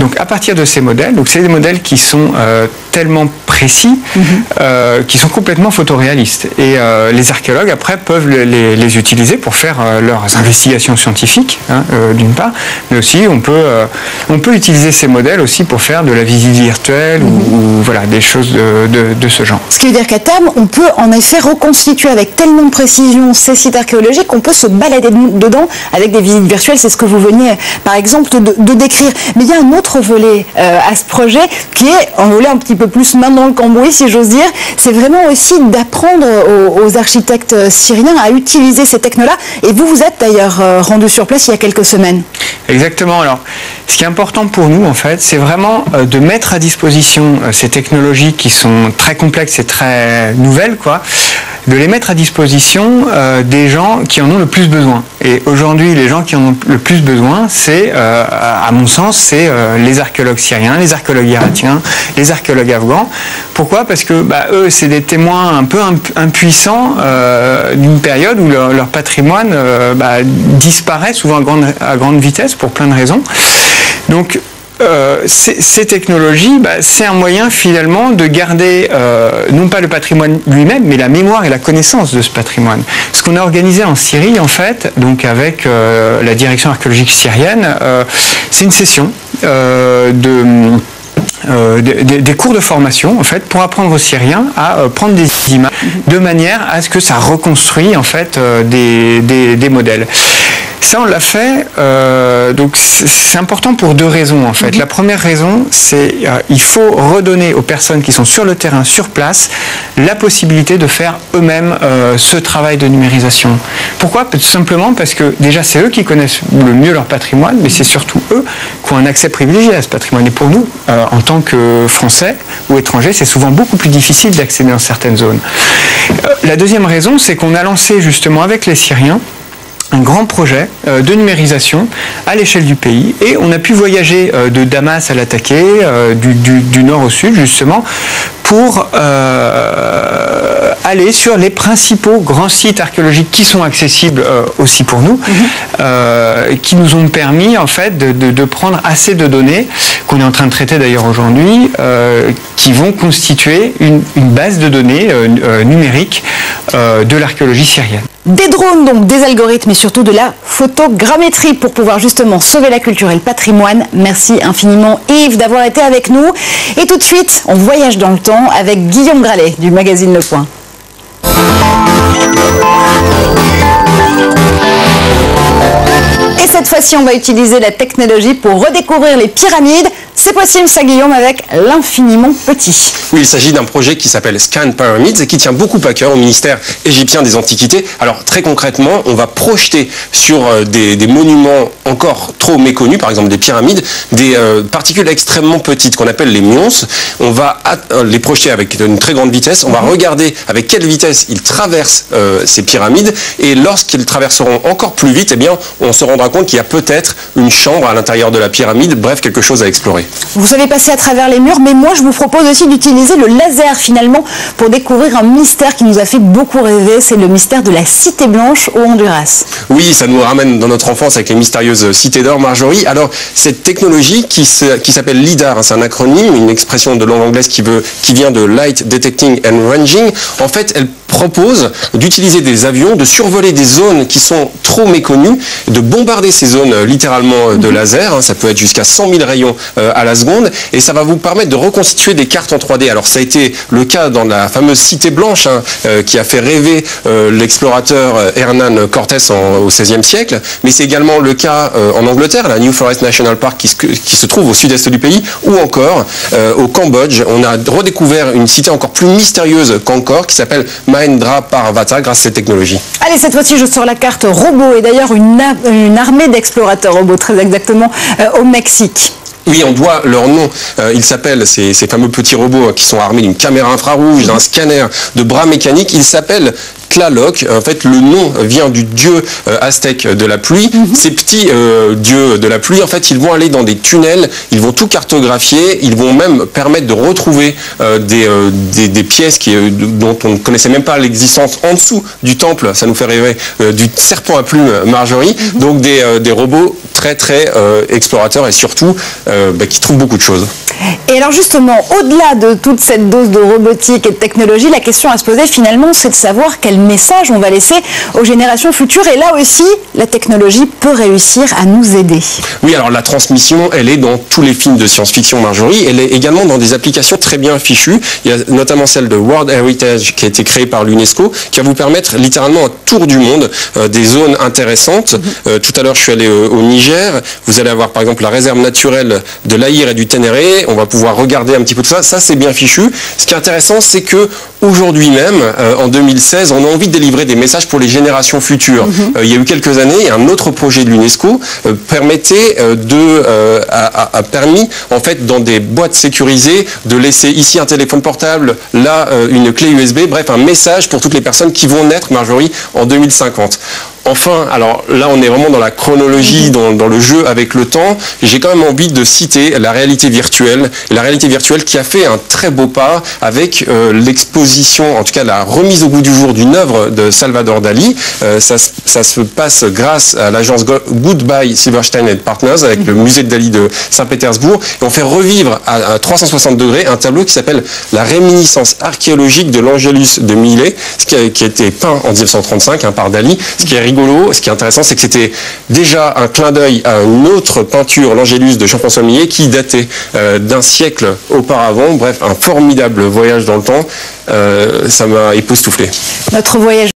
donc à partir de ces modèles, donc c'est des modèles qui sont tellement précis, qui sont complètement photoréalistes. Et les archéologues après peuvent les utiliser pour faire leurs investigations scientifiques, d'une part, mais aussi on peut utiliser ces modèles aussi pour faire de la visite virtuelle ou voilà, des choses de ce genre. Ce qui veut dire qu'à terme, on peut en effet reconstituer avec tellement de précision ces sites archéologiques qu'on peut se balader dedans avec des visites virtuelles. C'est ce que vous veniez par exemple de décrire. Mais il y a un autre volet à ce projet qui est un volet un petit peu plus main dans le cambouis, si j'ose dire. C'est vraiment aussi d'apprendre aux architectes syriens à utiliser ces technos-là. Et vous êtes d'ailleurs rendu sur place il y a quelques semaines. Exactement. Alors, ce qui est important pour nous, en fait, c'est vraiment de mettre à disposition ces technologies qui sont très complexes et très nouvelles, quoi, de les mettre à disposition des gens qui en ont le plus besoin. Et aujourd'hui, les gens qui en ont le plus besoin, c'est, à mon sens, c'est les archéologues syriens, les archéologues irakiens, les archéologues afghans. Pourquoi ? Parce que eux, c'est des témoins un peu impuissants d'une période où leur patrimoine disparaît souvent à grande vitesse pour plein de raisons. Donc, ces technologies, c'est un moyen finalement de garder non pas le patrimoine lui-même, mais la mémoire et la connaissance de ce patrimoine. Ce qu'on a organisé en Syrie, en fait, donc avec la direction archéologique syrienne, c'est une session des cours de formation en fait pour apprendre aux Syriens à prendre des images de manière à ce que ça reconstruit en fait des modèles. Ça, on l'a fait, donc c'est important pour deux raisons en fait. La première raison, c'est il faut redonner aux personnes qui sont sur le terrain, sur place, la possibilité de faire eux-mêmes ce travail de numérisation. Pourquoi ? Tout simplement parce que déjà c'est eux qui connaissent le mieux leur patrimoine, mais c'est surtout eux qui ont un accès privilégié à ce patrimoine. Et pour nous, en tant que Français ou étrangers, c'est souvent beaucoup plus difficile d'accéder dans certaines zones. La deuxième raison, c'est qu'on a lancé justement avec les Syriens un grand projet de numérisation à l'échelle du pays et on a pu voyager de Damas à Lataké, du nord au sud justement, pour aller sur les principaux grands sites archéologiques qui sont accessibles aussi pour nous, qui nous ont permis en fait de prendre assez de données qu'on est en train de traiter d'ailleurs aujourd'hui, qui vont constituer une base de données numérique de l'archéologie syrienne. Des drones, donc des algorithmes et surtout de la photogrammétrie pour pouvoir justement sauver la culture et le patrimoine. Merci infiniment Yves d'avoir été avec nous. Et tout de suite, on voyage dans le temps avec Guillaume Gralet du magazine Le Point. Et cette fois-ci, on va utiliser la technologie pour redécouvrir les pyramides. C'est possible ça, Guillaume, avec l'infiniment petit. Oui, il s'agit d'un projet qui s'appelle Scan Pyramids et qui tient beaucoup à cœur au ministère égyptien des Antiquités. Alors, très concrètement, on va projeter sur des monuments encore trop méconnus, par exemple des pyramides, des particules extrêmement petites qu'on appelle les muons. On va les projeter avec une très grande vitesse. On va regarder avec quelle vitesse ils traversent ces pyramides et lorsqu'ils traverseront encore plus vite, eh bien, on se rendra compte qu'il y a peut-être une chambre à l'intérieur de la pyramide, bref, quelque chose à explorer. Vous savez passer à travers les murs, mais moi je vous propose aussi d'utiliser le laser finalement pour découvrir un mystère qui nous a fait beaucoup rêver, c'est le mystère de la Cité Blanche au Honduras. Oui, ça nous ramène dans notre enfance avec les mystérieuses cités d'or, Marjorie. Alors, cette technologie qui s'appelle LIDAR, c'est un acronyme, une expression de langue anglaise qui vient de Light Detecting and Ranging, en fait, elle propose d'utiliser des avions, de survoler des zones qui sont trop méconnues, de bombarder ces zones littéralement de laser, ça peut être jusqu'à 100 000 rayons à la seconde, et ça va vous permettre de reconstituer des cartes en 3D. Alors ça a été le cas dans la fameuse Cité Blanche, qui a fait rêver l'explorateur Hernán Cortés au XVIe siècle, mais c'est également le cas en Angleterre, la New Forest National Park qui se trouve au sud-est du pays, ou encore au Cambodge. On a redécouvert une cité encore plus mystérieuse qu'encore, qui s'appelle Mahendra Parvata grâce à cette technologie. Allez, cette fois-ci, je sors la carte robot et d'ailleurs une armée d'explorateurs robots, très exactement, au Mexique. Oui, on doit leur nom. Ils s'appellent, ces fameux petits robots qui sont armés d'une caméra infrarouge, d'un scanner, de bras mécaniques, ils s'appellent Tlaloc. En fait, le nom vient du dieu aztèque de la pluie. Ces petits dieux de la pluie, en fait, ils vont aller dans des tunnels, ils vont tout cartographier, ils vont même permettre de retrouver des pièces dont on ne connaissait même pas l'existence en dessous du temple. Ça nous fait rêver du serpent à plumes Marjorie. Donc des robots très explorateurs et surtout qui trouvent beaucoup de choses. Et alors justement, au-delà de toute cette dose de robotique et de technologie, la question à se poser finalement, c'est de savoir quel message on va laisser aux générations futures. Et là aussi, la technologie peut réussir à nous aider. Oui, alors la transmission, elle est dans tous les films de science-fiction, Marjorie. Elle est également dans des applications très bien fichues. Il y a notamment celle de World Heritage qui a été créée par l'UNESCO, qui va vous permettre littéralement un tour du monde, des zones intéressantes. Tout à l'heure, je suis allé au Niger. Vous allez avoir par exemple la réserve naturelle de l'Aïr et du Ténéré. On va pouvoir regarder un petit peu tout ça. Ça, c'est bien fichu. Ce qui est intéressant, c'est que aujourd'hui même, en 2016, on a envie de délivrer des messages pour les générations futures. Il y a eu quelques années, un autre projet de l'UNESCO a permis, en fait, dans des boîtes sécurisées, de laisser ici un téléphone portable, là, une clé USB, bref, un message pour toutes les personnes qui vont naître, Marjorie, en 2050. Enfin, alors là on est vraiment dans la chronologie, dans le jeu avec le temps, j'ai quand même envie de citer la réalité virtuelle qui a fait un très beau pas avec l'exposition, en tout cas la remise au goût du jour d'une œuvre de Salvador Dali. Ça se passe grâce à l'agence Goodbye Silverstein & Partners avec le musée de Dali de Saint-Pétersbourg. Et on fait revivre à 360 degrés un tableau qui s'appelle La réminiscence archéologique de l'Angelus de Millet, qui a été peint en 1935 par Dali. Ce qui est rigolo, ce qui est intéressant, c'est que c'était déjà un clin d'œil à une autre peinture, l'Angélus de Jean-François Millet, qui datait d'un siècle auparavant. Bref, un formidable voyage dans le temps. Ça m'a époustouflé. Notre voyage